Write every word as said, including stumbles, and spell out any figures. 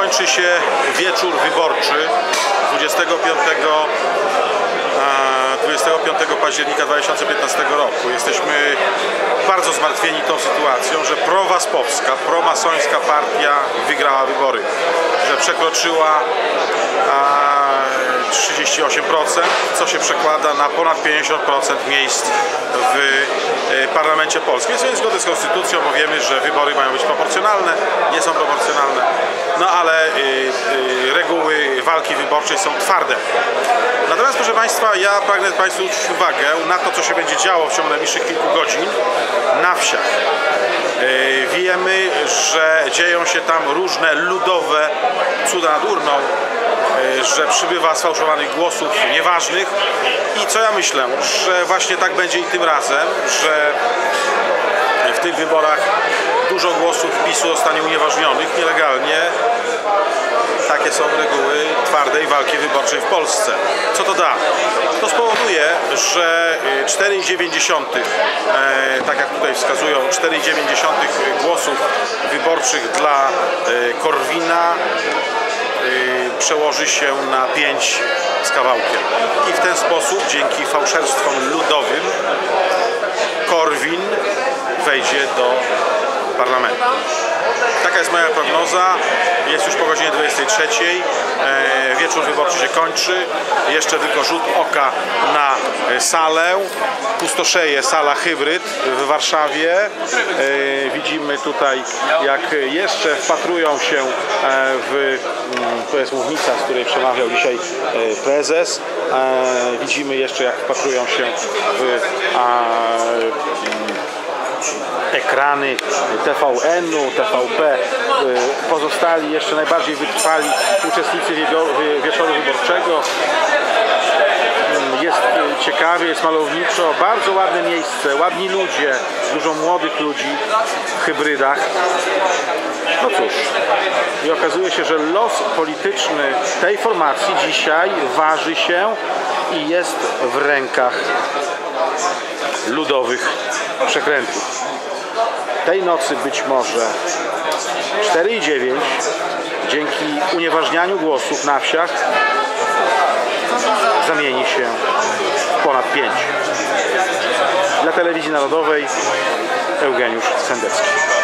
kończy się wieczór wyborczy dwudziestego piątego października dwa tysiące piętnastego roku. Jesteśmy bardzo zmartwieni tą sytuacją, że prowaspowska, promasońska partia wygrała wybory, że przekroczyła trzydzieści osiem procent, co się przekłada na ponad pięćdziesiąt procent miejsc w parlamencie polskim. Jest to zgodne z konstytucją, bo wiemy, że wybory mają być proporcjonalne, nie są proporcjonalne, no ale y, y, reguły walki wyborczej są twarde. Natomiast, proszę Państwa, ja pragnę Państwu zwrócić uwagę na to, co się będzie działo w ciągu najbliższych kilku godzin na wsiach. Y, wiemy, że dzieją się tam różne ludowe cuda nad urną, że przybywa sfałszowanych głosów nieważnych i co ja myślę, że właśnie tak będzie i tym razem, że w tych wyborach dużo głosów PiSu zostanie unieważnionych nielegalnie. Takie są reguły twardej walki wyborczej w Polsce. Co to da? To spowoduje, że cztery i dziewięć dziesiątych, tak jak tutaj wskazują, cztery i dziewięć dziesiątych głosów wyborczych dla Korwina przełoży się na pięć z kawałkiem. I w ten sposób, dzięki fałszerstwom ludowym, Korwin wejdzie do parlamentu. Taka jest moja prognoza. Jest już po godzinie dwudziestej trzeciej. Wieczór wyborczy się kończy. Jeszcze tylko rzut oka na salę. Pustoszeje sala Hybryd w Warszawie. Widzimy tutaj, jak jeszcze wpatrują się w... To jest mównica, z której przemawiał dzisiaj prezes. Widzimy jeszcze, jak wpatrują się w ekrany T V N-u, T V P. Pozostali jeszcze najbardziej wytrwali uczestnicy wieczoru wyborczego. Jest ciekawie, jest malowniczo, bardzo ładne miejsce, ładni ludzie, dużo młodych ludzi w hybrydach. No cóż, i okazuje się, że los polityczny tej formacji dzisiaj waży się i jest w rękach ludowych przekrętów. Tej nocy być może cztery i dziewięć dzięki unieważnianiu głosów na wsiach zamieni się w ponad pięć. Dla Telewizji Narodowej Eugeniusz Sendecki.